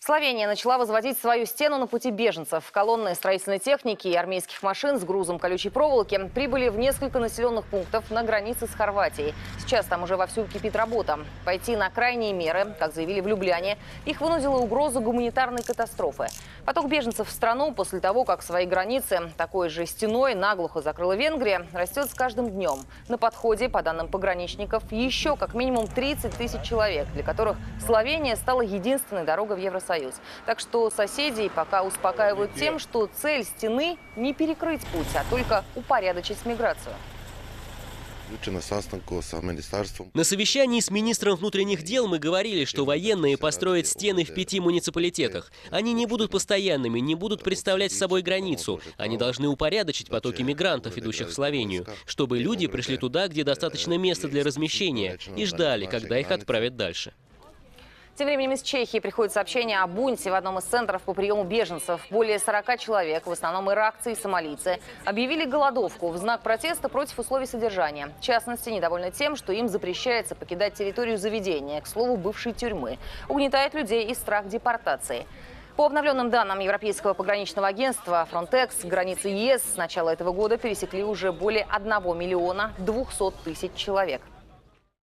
Словения начала возводить свою стену на пути беженцев. Колонны строительной техники и армейских машин с грузом колючей проволоки прибыли в несколько населенных пунктов на границе с Хорватией. Сейчас там уже вовсю кипит работа. Пойти на крайние меры, как заявили в Любляне, их вынудила угроза гуманитарной катастрофы. Поток беженцев в страну после того, как свои границы такой же стеной наглухо закрыла Венгрия, растет с каждым днем. На подходе, по данным пограничников, еще как минимум 30 тысяч человек, для которых Словения стала единственной дорогой в Евросоюз. Так что соседей пока успокаивают тем, что цель стены не перекрыть путь, а только упорядочить миграцию. На совещании с министром внутренних дел мы говорили, что военные построят стены в 5 муниципалитетах. Они не будут постоянными, не будут представлять собой границу. Они должны упорядочить потоки мигрантов, идущих в Словению, чтобы люди пришли туда, где достаточно места для размещения, и ждали, когда их отправят дальше. Тем временем из Чехии приходит сообщение о бунте в одном из центров по приему беженцев. Более 40 человек, в основном иракцы и сомалийцы, объявили голодовку в знак протеста против условий содержания. В частности, недовольны тем, что им запрещается покидать территорию заведения, к слову, бывшей тюрьмы. Угнетает людей и страх депортации. По обновленным данным Европейского пограничного агентства Frontex, границы ЕС с начала этого года пересекли уже более 1 200 000 человек.